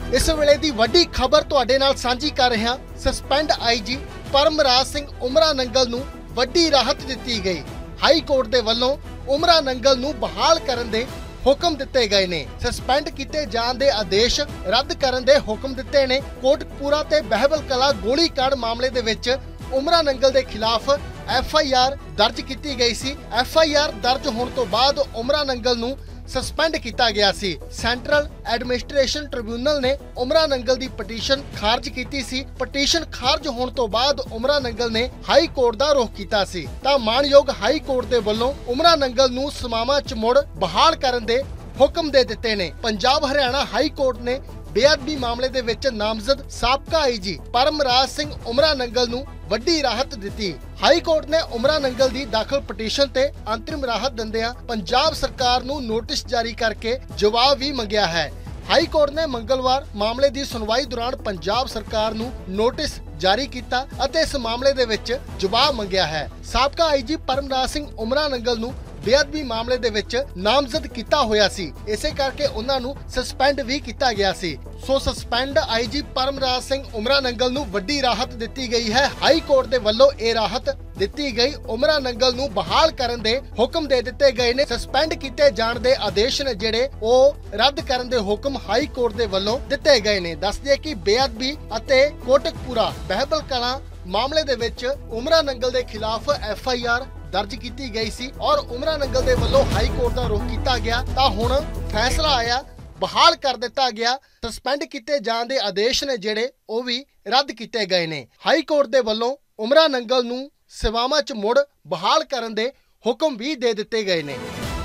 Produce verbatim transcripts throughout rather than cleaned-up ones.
इस वेले दी वड्डी खबर तुहाडे नाल सांझी कर रहे हां। Suspend I G Paramraj Singh Umranangal नूं वड्डी राहत दित्ती गई। हाई कोर्ट दे वल्लों उमरा नंगल नूं बहाल करन दे हुक्म दिते गए ने। सस्पेंड किए जाण दे आदेश रद्द करन दे हुक्म दिते ने। कोटकपूरा ते बहबल कला गोलीकांड मामले दे विच उमरा नंगल दे खिलाफ एफ आई आर दर्ज की गई सी। एफ आई आर दर्ज होने तो बाद उमरा नंगल नूं सस्पेंड किया गया सी। सेंट्रल एडमिनिस्ट्रेशन ट्रिब्यूनल ने उमरा नंगल की पटीशन खारज की सी। पटीशन खारज होने तो बाद उमरा नंगल ने हाई कोर्ट का रुख किया सी। तां माणयोग हाई कोर्ट के वल्लों उमरा नंगल नूं समावां च मुड़ बहाल करन दे हुक्म दे दिते ने। पंजाब हरियाणा हाई कोर्ट ने बेअदबी मामले दे विच नामजद साबका आई जी परमराज सिंह उमरा नंगल नूं वड्डी राहत दित्ती। हाई कोर्ट ने उमरा नंगल दी दाखल पटीशन ते अंतरिम राहत दिंदिआं पंजाब सरकार नूं नोटिस जारी करके जवाब भी मंगिया है। हाई कोर्ट ने मंगलवार मामले की सुनवाई दौरान पंजाब सरकार नूं नोटिस जारी किया अते इस मामले दे विच जवाब मंगिया है। साबका आई जी परमराज सिंह उमरा नंगल नूं बेअदबी मामले दे विच नामजद किया होया सी। इसे करके उन्हां नूं सस्पेंड भी किया गया सी। सो suspend I G Paramraj Singh Umranangal नूं वड्डी राहत दित्ती गई है। हाई कोर्ट दे वल्लों यह राहत दित्ती गई। उमरा नंगल नूं बहाल करन दे हुक्म दे दिते गए ने। सस्पेंड किए जाण दे आदेश ने जिहड़े ओह रद्द करन दे हुक्म हाई कोर्ट दे वल्लों दिते गए ने। दस दिए कि बेअदबी अते कोटकपूरा बहबल कला मामले दे विच उमरा नंगल दे खिलाफ एफ आई आर दर्ज की गई सी और उमरा नंगल दे वल्लों हाई कोर्ट का रुख किया गया। तां हुण फैसला आया, बहाल कर दिता गया। सस्पेंड किए जाण दे आदेश ने जिहड़े ओह भी रद्द किए गए ने। हाई कोर्ट दे वल्लों उमरा नंगल नूं सेवावां च मुड़ बहाल करन दे हुक्म भी दे दिते गए ने।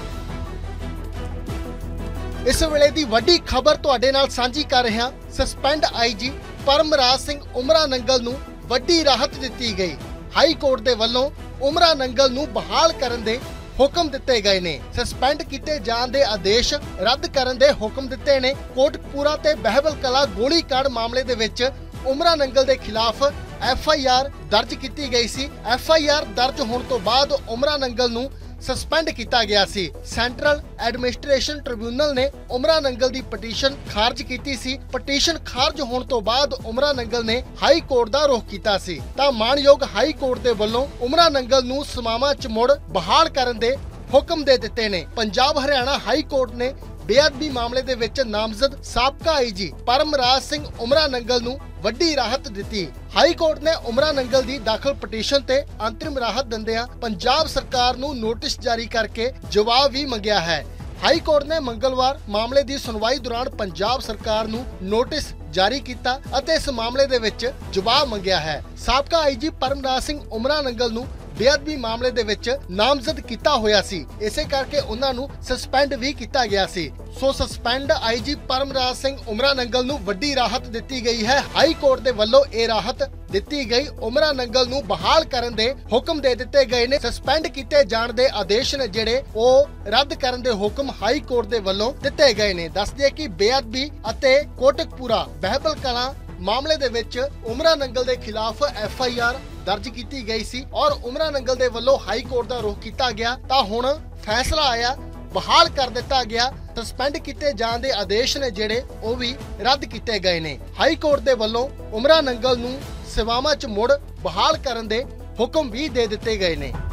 इस वेले दी वड्डी खबर तुहाडे नाल सांझी कर रहे हां। Suspend I G Paramraj Singh Umranangal नूं वड्डी राहत दित्ती गई। हाई कोर्ट दे वल्लों उमरा नंगल नूं बहाल करन दे हुक्म दिते गए ने। सस्पेंड किए जाण दे आदेश रद्द करन दे हुक्म दिते ने। कोटकपूरा ते बहबल कला गोलीकांड मामले दे विच उमरा नंगल दे खिलाफ एफ आई आर दर्ज की गई सी। एफ आई आर दर्ज होने तो बाद उमरा नंगल नूं सस्पेंड किया गया सी। सेंट्रल एडमिनिस्ट्रेशन ट्रिब्यूनल ने उमरा नंगल की पटीशन खारज की सी। पटीशन खारज होने तो बाद उमरा नंगल ने हाई कोर्ट का रुख किया सी। तां माणयोग हाई कोर्ट के वल्लों उमरा नंगल नूं समावां च मुड़ बहाल करन दे हुक्म दे दिते ने। पंजाब हरियाणा हाई कोर्ट ने बेअदबी मामले दे विच नामजद साबका आई जी परमराज सिंह उमरा नंगल नूं वड्डी राहत दित्ती। हाई कोर्ट ने उमरा नंगल दी दाखल पटीशन ते अंतरिम राहत दिंदिआं पंजाब सरकार नूं नोटिस जारी करके जवाब भी मंगिया है। हाई कोर्ट ने मंगलवार मामले की सुनवाई दौरान पंजाब सरकार नूं नोटिस जारी किया अते इस मामले दे विच जवाब मंगिया है। साबका आई जी परमराज सिंह उमरा नंगल नूं बेअदबी मामले दे विच नामजद किया होया सी। इसे करके उन्हां नूं सस्पेंड भी किया गया सी। सो suspend I G Paramraj Singh Umranangal नूं वड्डी राहत दित्ती गई है। हाई कोर्ट दे वल्लों यह राहत दित्ती गई। उमरा नंगल नूं बहाल करन दे हुक्म दे दिते गए ने। सस्पेंड किए जाण दे आदेश ने जिहड़े ओह रद्द करन दे हुक्म हाई कोर्ट दे वल्लों दिते गए ने। दस दिए कि बेअदबी अते कोटकपूरा बहबल कला मामले दे विच उमरा नंगल दे खिलाफ एफ आई आर दर्ज की गई सी और उमरा नंगल दे वल्लों हाई कोर्ट का रुख किया गया। तां हुण फैसला आया, बहाल कर दिता गया। सस्पेंड किए जाण दे आदेश ने जिहड़े ओह भी रद्द किए गए ने। हाई कोर्ट दे वल्लों उमरा नंगल नूं सेवावां च मुड़ बहाल करन दे हुक्म भी दे दिते गए ने।